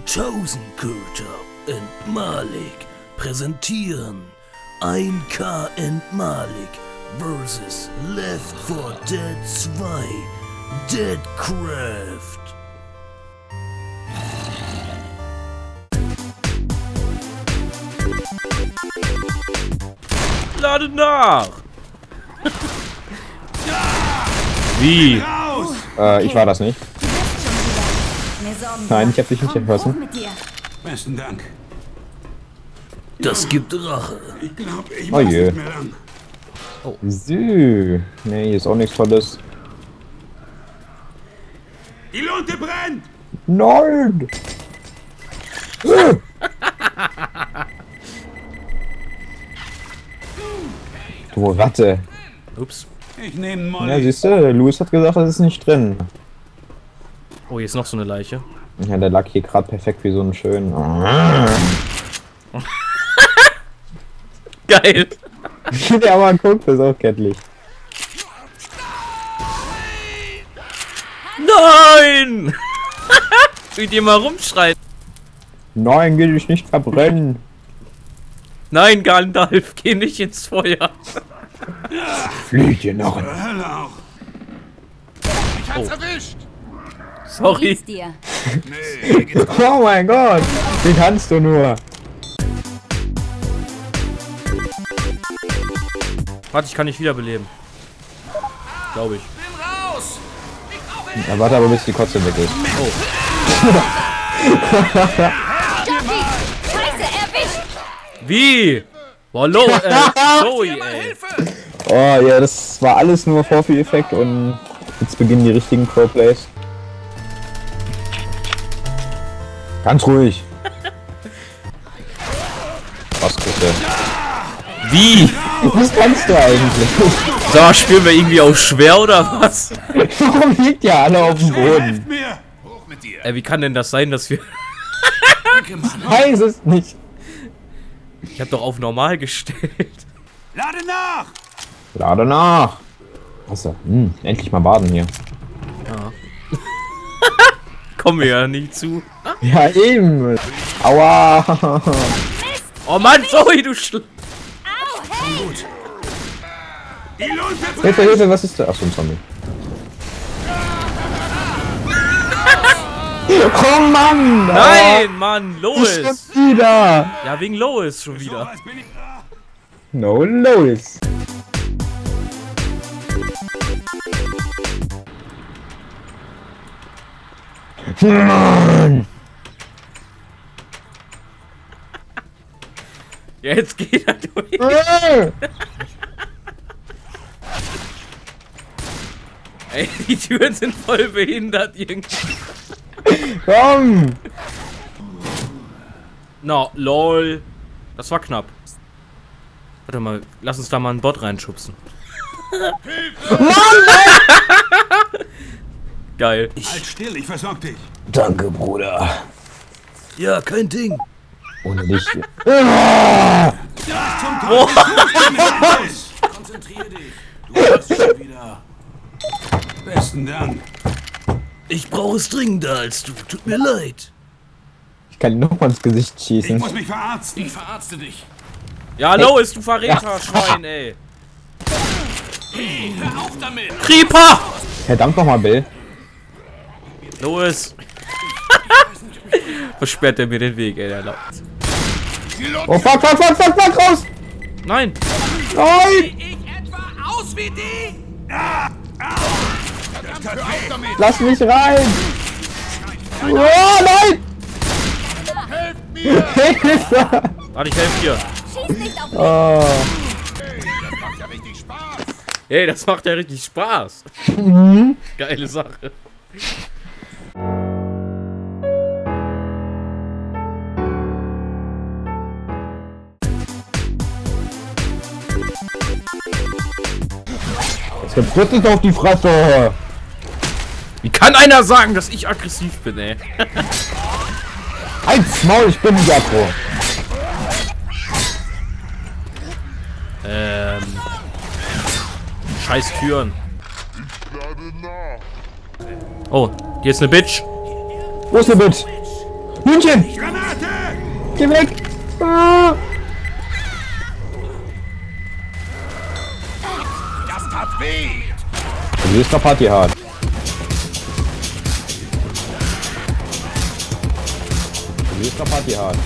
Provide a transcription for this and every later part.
1000-Köter und Malik präsentieren 1K und Malik vs. Left 4 Dead 2 Deadcraft. Lade nach! Wie? Ich war das nicht. Nein, ich hab dich nicht erschossen. Besten Dank. Das gibt Rache. Ich glaube, ich Oh weiß je. nicht mehr lang. So. Nee, hier ist auch nichts Tolles. Die Lunte brennt! Nein! Du Ratte. Ups. Ich nehme Ja, Molly. siehst du, Louis hat gesagt, das ist nicht drin. Oh, hier ist noch so eine Leiche. Ja, der lag hier gerade perfekt wie so ein schön. Geil! Der mal guckt, das ist auch kettlich. Nein! Wie die mal rumschreit. Nein, geh dich nicht verbrennen. Nein, Gandalf, geh nicht ins Feuer. Fliegt ihr noch. Hölle auch. Ich hab's erwischt! Sorry. Dir. Oh mein Gott, wie kannst du nur? Warte, ich kann dich wiederbeleben. Glaube ich. Bin raus! Ich brauche Ja, warte aber bis die Kotze weg ist. Jockey! Scheiße, erwischt! Wie? Boah, Zoe, ey. Hilfe! Oh ja, das war alles nur Vorführeffekt und jetzt beginnen die richtigen Pro-Plays. Ganz ruhig. Was bitte? Wie? Was kannst du eigentlich? Sag mal, spielen wir irgendwie auch schwer oder was? Warum liegt ihr alle auf dem Boden? Helft mir! Hoch mit dir! Ey, wie kann denn das sein, dass wir... Danke, Mann! Weiß es nicht. Ich hab doch auf normal gestellt. Lade nach! Lade nach. Wasser. Endlich mal baden hier. Kommen wir ja nicht zu. Ja, eben. Aua. Oh Mann, Zoe, du Au, hey! Die Lunte brennt! Hilfe, Hilfe, was ist da? Achso, ein Zombie. Oh Mann! Nein, Mann, Oh, Lois. schon wieder! Ja, wegen Lois schon wieder. Was bin ich da? No Lois. Mann! Ja, jetzt geht er durch. Ey, die Türen sind voll behindert irgendwie. Komm! No, lol. Das war knapp. Warte mal, lass uns da mal einen Bot reinschubsen. Geil. Halt still, ich versorg dich. Danke, Bruder. Ja, kein Ding. Ohne dich. Konzentrier dich. Du hast schon wieder. Besten Dank. Ich brauche es dringender als du. Tut mir leid. Ich kann ihn noch mal ins Gesicht Ich schießen. muss mich verarzten. Ich verarzte dich! Ja, Lois, du Verräter, Schwein, ey. Hör auf damit! Creeper! Verdammt nochmal, Bill. Lois. Versperrt er mir den Weg, ey, der Laut. Oh, fuck, fuck, fuck, fuck, fuck, raus! Nein! Nein! Ich etwa aus wie die? Verdammt, hör auf damit! Lass mich rein! Oh, nein! Helft mir! Hilfe! Warte, ich helfe dir. Schieß nicht auf mich! Oh. Das macht ja richtig Spaß! Ey, das macht ja richtig Spaß. Geile Sache. Jetzt gibt Drittes auf die Fresse! Wie kann einer sagen, dass ich aggressiv bin, ey? Halt's Maul, ich bin nicht aggro. Scheiß Türen. Oh, hier ist eine Bitch. Wo ist der Bitch? Hühnchen! Granate! Geh weg! Ah. Das tat weh! Sie ist doch partyhart. Sie ist doch partyhart.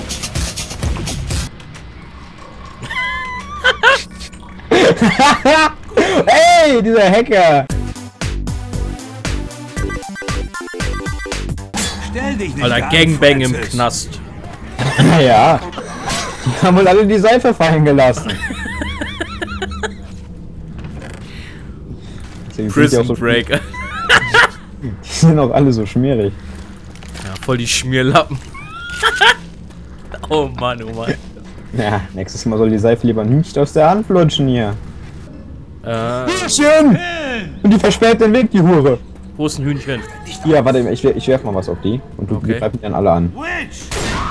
Hey, dieser Hacker! Stell dich nicht Alter, an, Gangbang im Francis. Knast. Naja, die haben wohl alle die Seife fallen gelassen. Deswegen sind die Prison auch so- Break. Die sind auch alle so schmierig. Ja, voll die Schmierlappen. Oh Mann, oh Mann. Ja, nächstes Mal soll die Seife lieber nicht aus der Hand flutschen hier. Hühnchen! Und die versperrt den Weg, die Hure. Wo ist ein Hühnchen? Hier, warte, ich werf mal was auf die. Und du Okay. greifst mich dann alle an. Witch!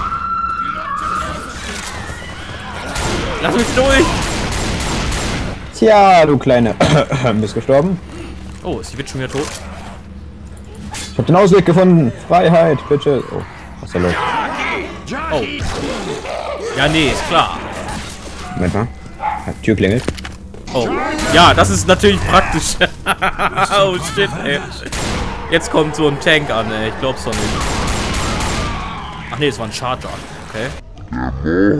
Lass mich durch! Tja, du Kleine. Bist gestorben? Oh, ist die Witch schon wieder tot? Ich hab den Ausweg gefunden. Freiheit, bitte. Oh, was ist da los? Oh. Ja, nee, ist klar. Moment mal. Tür klingelt. Oh. Ja, das ist natürlich praktisch. Oh shit, ey. Jetzt kommt so ein Tank an, ey. Ich glaub's doch nicht. Ach nee, es war ein Charger. Okay.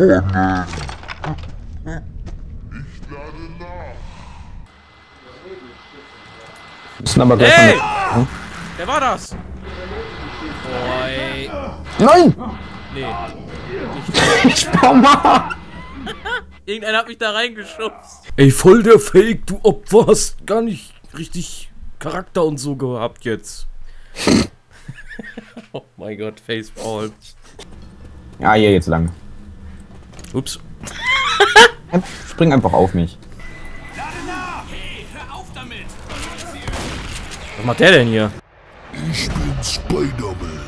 Müssen aber gleich Hey! mal- Wer war das? Oh, ey. Nein! Nee. Komm mal! Irgendeiner hat mich da reingeschubst. Ey, voll der Fake, du Opfer, hast gar nicht richtig Charakter und so gehabt jetzt. Oh mein Gott, Facepalm. Ja, hier jetzt lang. Ups. Spring einfach auf mich. Hey, hör auf damit! Was macht der denn hier? Ich bin Spider-Man.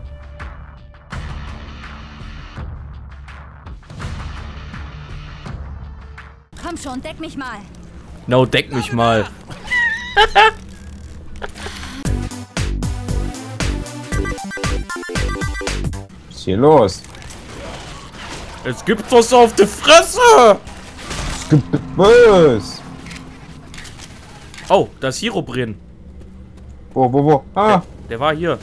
Komm schon, deck mich mal. No, deck mich mal. Was ist hier los? Jetzt gibt's was auf die Fresse! Es gibt was? Oh, da ist Herobrine. Wo? Ah! Der war hier.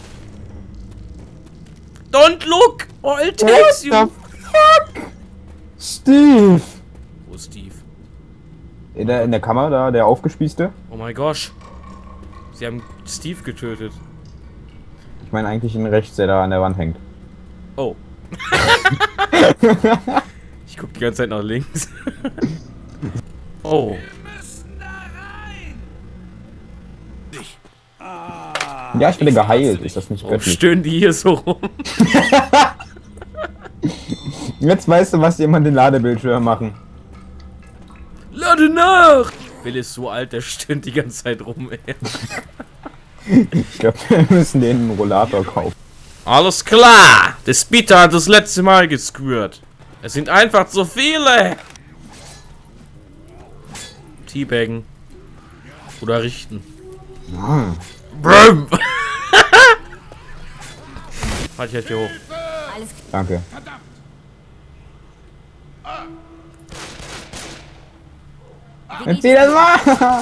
Don't look! Or I'll takes you! fuck? Steve! Wo ist Steve? In der Kammer da, der aufgespießte? Oh mein Gott. Sie haben Steve getötet. Ich meine eigentlich in rechts, der da an der Wand hängt. Oh. Ich guck die ganze Zeit nach links. Oh. Ja, ich bin geheilt. Ist das nicht Oh, göttlich? stöhnen die hier so rum? Jetzt weißt du, was die immer in den Ladebildschirm machen. Lade nach! Will ist so alt, der stöhnt die ganze Zeit rum, ey. Ich glaube, wir müssen den einen Rollator kaufen. Alles klar! Der Speeder hat das letzte Mal gescrewt. Es sind einfach zu viele! Teabaggen. Oder richten. Brum! Warte, ich helfe dir hoch. Alles Danke. Jetzt zieh das mal!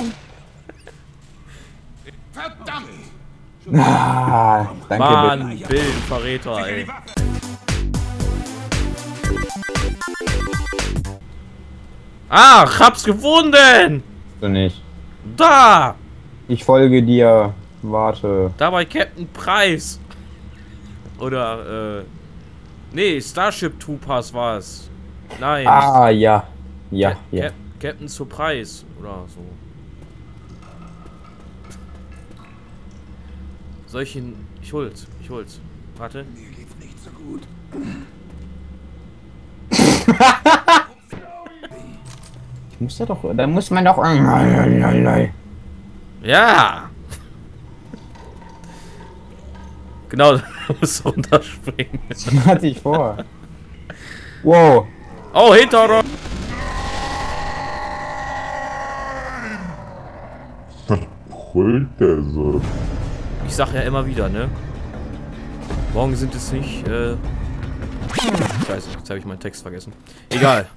Verdammt! Ah, danke, Mann, Bill, Verräter, ey. Ah, ich hab's gefunden! bitte nicht. Da! Ich folge dir. Warte. Da bei Captain Price. Oder, nee, Starship Troopers war es. Nein. Ah, ja. Ja, ja. Captain Surprise oder so. Soll ich ihn... Ich hol's. Warte. Mir geht's nicht so gut. Muss ja doch, da muss man doch. Ja! Genau, da musst du runterspringen. Hatte ich vor. Wow. Oh, hinter uns! Holt der so. Ich sag ja immer wieder, ne? Morgen sind es nicht, Scheiße, jetzt habe ich meinen Text vergessen. Egal.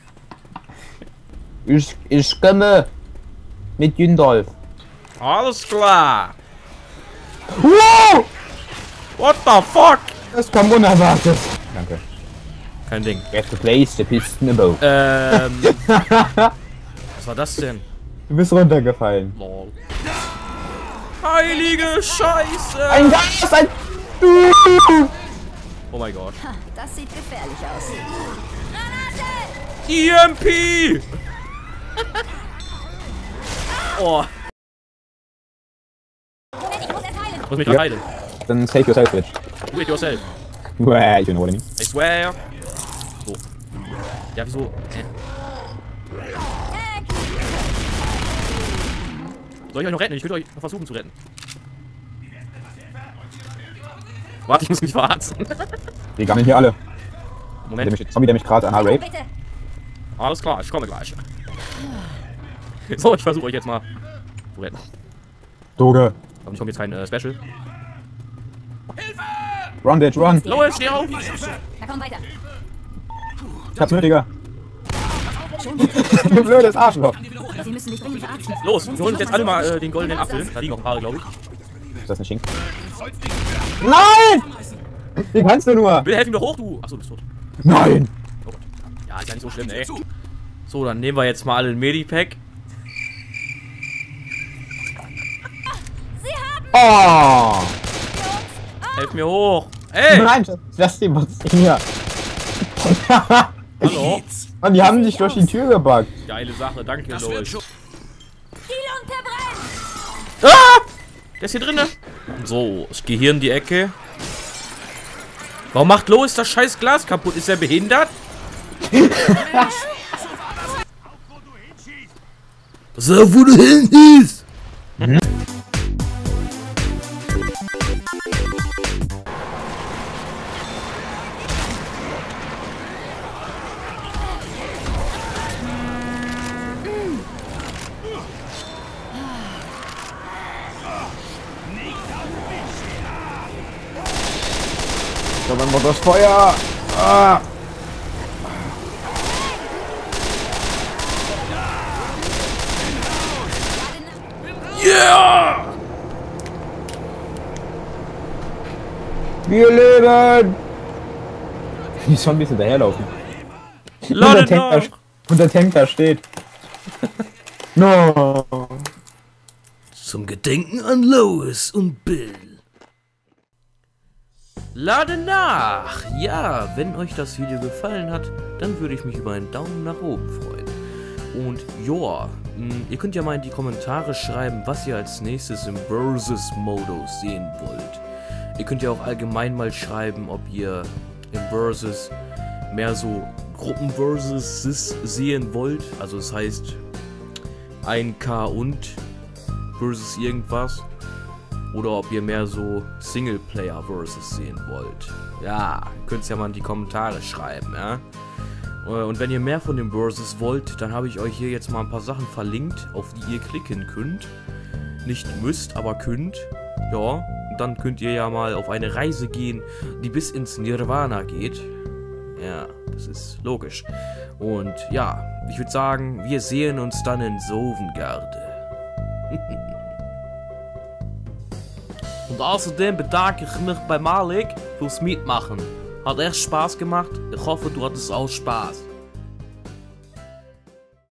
Ich komme mit Gündolf. Alles klar. Wow! What the fuck? Das kam unerwartet. Danke. Kein Ding. Get to place the piston above. Was war das denn? Du bist runtergefallen. Lol. Heilige Scheiße! Ein Gas! Ein... Oh mein Gott. Ha, das sieht gefährlich aus. EMP! Oh, Moment, ich muss erst heilen. muss mich Ja. grad heilen. Dann save yourself, bitch. Do it yourself. Well, you know what I mean. I swear. So. Ja, wieso? Soll ich euch noch retten? Ich will euch noch versuchen zu retten. Warte, ich muss mich verarzten. Die gammeln hier alle. Moment. Der Zombie, der mich gerade anhat, rape. Bitte. Alles klar, ich komme gleich. So, ich versuche euch jetzt mal zu retten. Doge. Aber ich komme jetzt kein Special. Run, bitch, run. Lois, steh auf! Na komm weiter. Ich hab's nötiger. Du blödes Arschloch. Sie müssen mich dringend verarzten. Los, wir holen uns jetzt alle mal den goldenen Apfel. Da liegen noch ein paar, glaube ich. Ist das ein Schinken? Nein! Wie kannst du nur? Bill, helf ihm doch hoch, du! Achso, du bist tot. Nein! Oh Gott. Ja, ist ja nicht so schlimm, ey. So, dann nehmen wir jetzt mal alle ein Medipack. Oh! Helf mir hoch! Ey! Nein, lass die was hier. Hallo! Und die haben dich durch die Tür gebackt. Geile Sache, danke, Lois. Hilon verbrennt. Ah! Der ist hier drinne. So, ich gehe hier in die Ecke. Warum macht Lois das scheiß Glas kaputt? Ist er behindert? Pass auf, wo du hinschießt! Da war das Feuer. Ah. Yeah! Wir leben! Die Zombies hinterherlaufen. Lade Und der Tank da steht. No. Zum Gedenken an Lois und Bill. Lade nach! Ja, wenn euch das Video gefallen hat, dann würde ich mich über einen Daumen nach oben freuen. Und ja, ihr könnt ja mal in die Kommentare schreiben, was ihr als nächstes im Versus-Modus sehen wollt. Ihr könnt ja auch allgemein mal schreiben, ob ihr im Versus mehr so Gruppen-Versus sehen wollt. Also das heißt 1K und versus irgendwas. Oder ob ihr mehr so Singleplayer-Versus sehen wollt. Ja, könnt ihr ja mal in die Kommentare schreiben, ja. Und wenn ihr mehr von dem Versus wollt, dann habe ich euch hier jetzt mal ein paar Sachen verlinkt, auf die ihr klicken könnt. Nicht müsst, aber könnt. Ja, und dann könnt ihr ja mal auf eine Reise gehen, die bis ins Nirvana geht. Ja, das ist logisch. Und ja, ich würde sagen, wir sehen uns dann in Sovngarde. Und außerdem bedanke ich mich bei Malik fürs Mitmachen. Hat echt Spaß gemacht. Ich hoffe, du hattest auch Spaß.